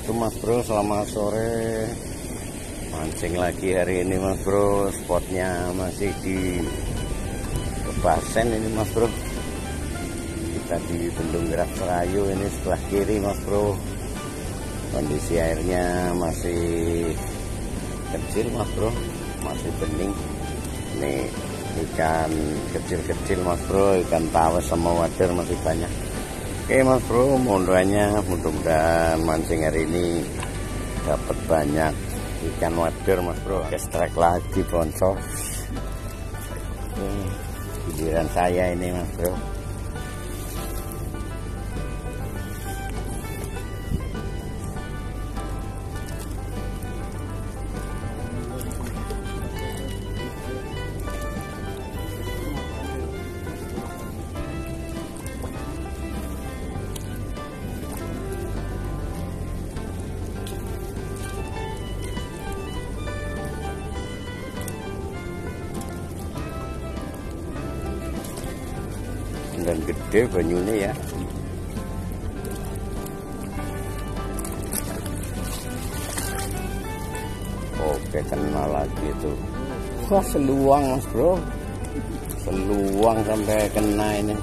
Assalamualaikum Mas Bro, selamat sore. Mancing lagi hari ini Mas Bro. Spotnya masih di Basen ini Mas Bro. Kita di Bendung Gerak Serayu ini sebelah kiri Mas Bro. Kondisi airnya masih kecil Mas Bro, masih bening. Ini ikan kecil-kecil Mas Bro, ikan tawes sama wader masih banyak. Oke Mas Bro, mohon mudah-mudahan mancing hari ini dapat banyak ikan wader Mas Bro. Strike lagi bonsor. Giliran saya ini Mas Bro. Dan gede banyunya ya. Oke, kena lagi itu. Wah, seluang Mas Bro, seluang sampai kena ini.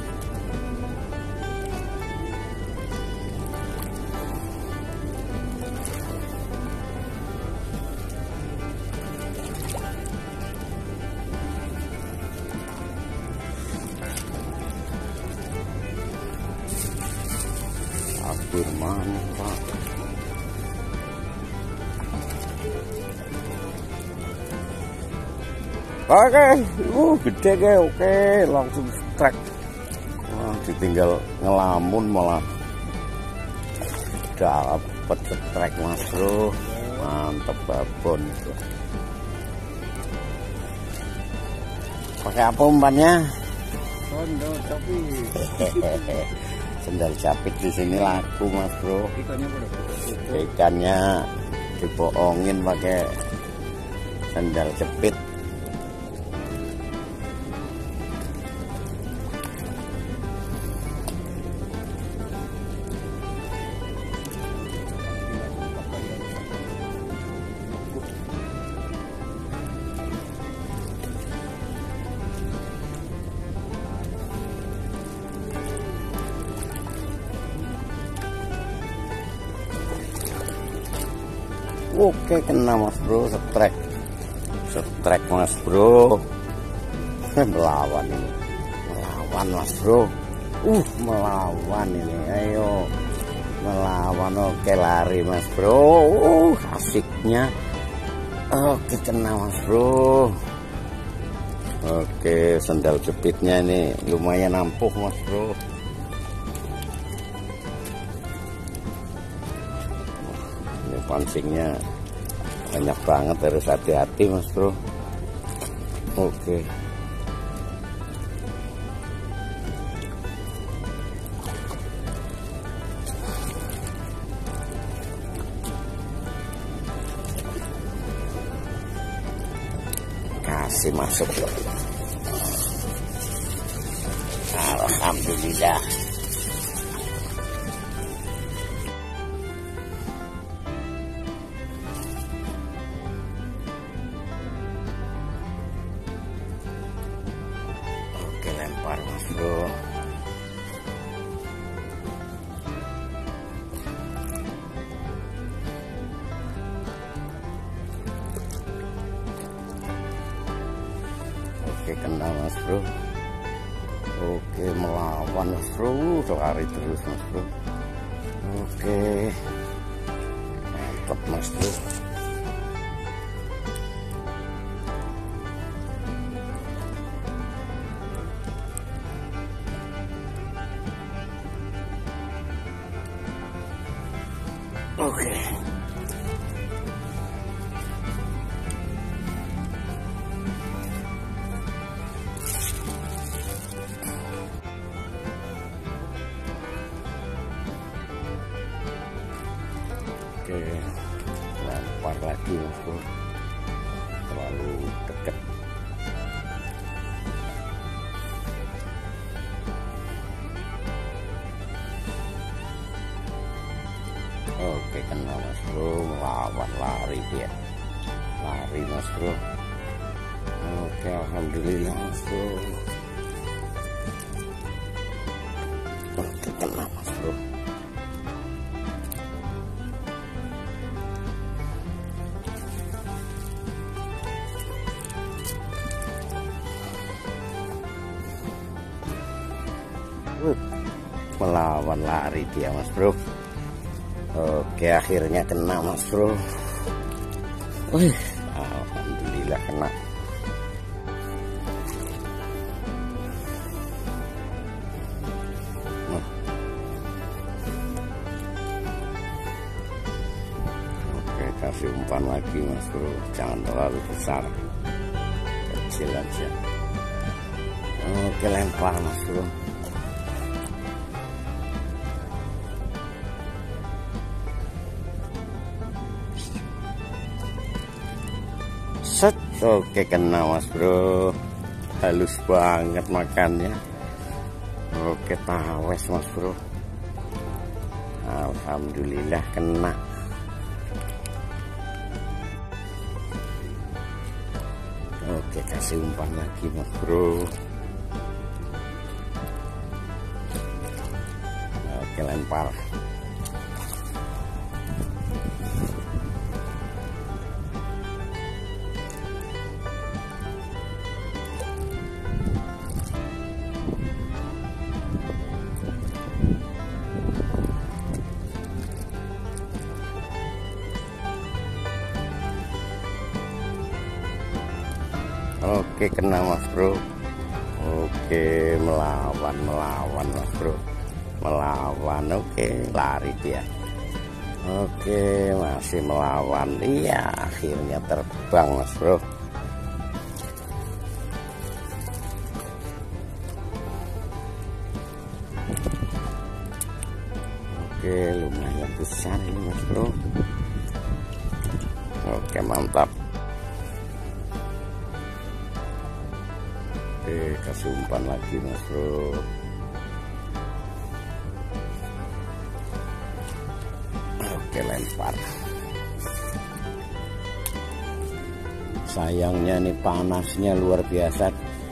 Mana Pak? Oke, gede ke, oke, langsung strike. Wah, ditinggal ngelamun malah dapat strike Mas Bro. Mantep babon. Pakai apa umpannya? Sendal tapi. Sendal capit di sini laku Mas Bro. Ikannya dibohongin pakai sendal jepit. Oke, kena Mas Bro, strike Mas Bro. Melawan ini, melawan Mas Bro. Melawan ini, ayo melawan. Oke, lari Mas Bro. Asiknya. Oke, kena Mas Bro. Oke, sendal jepitnya ini lumayan ampuh Mas Bro. Pancingnya banyak banget, harus hati-hati Mas Bro. Oke. Kasih masuk loh. Alhamdulillah. Lempar Mas Bro. Oke, kena Mas Bro. Oke, melawan Mas Bro. Lari terus Mas Bro. Oke, mantap Mas Bro. Oke. Oke. Lempar lagi Mas Bro. Terlalu dekat. Oke, kena Mas lari dia, lari mas bro. Oke, alhamdulillah mas bro. Oke, kena mas bro. Melawan lari dia mas bro. Oke, akhirnya kena mas bro. Wih, alhamdulillah kena. Oke, kasih umpan lagi mas bro, jangan terlalu besar, kecil aja. Oke, lempar mas bro. Set, oke kena mas bro, halus banget makannya. Oke, tawes mas bro, alhamdulillah kena. Oke, kasih umpan lagi mas bro. Oke, lempar. Oke, kena mas bro. Oke, melawan mas bro, melawan. Oke, lari dia. Oke, masih melawan. Iya, akhirnya terbang mas bro. Oke, lumayan besar ini mas bro. Oke, mantap. Oke, kasih umpan lagi mas bro. Oke, lempar. Sayangnya nih panasnya luar biasa.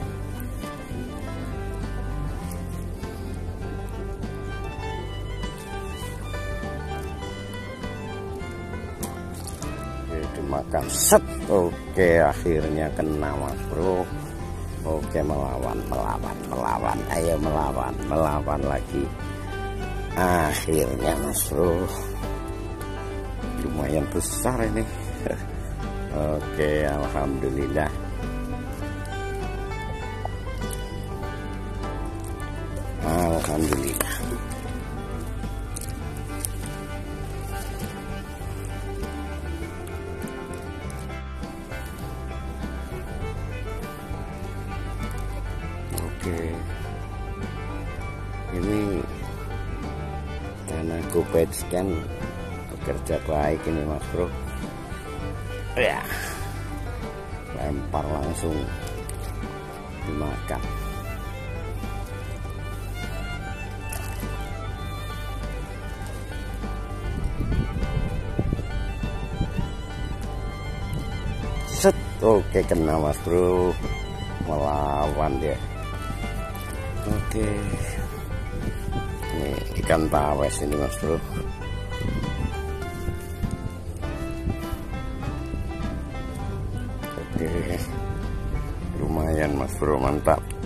Oke, dimakan. Set. Oke, akhirnya kena mas bro. Oke, melawan. Ayo melawan lagi. Akhirnya mas bro, lumayan besar ini. Oke, alhamdulillah. Alhamdulillah. Oke, ini karena GoPage kan bekerja baik ini mas bro. Ya, lempar langsung dimakan. Set, oke kena mas bro, melawan dia. Oke, ini ikan tawes ini mas bro. Oke, lumayan mas bro, mantap.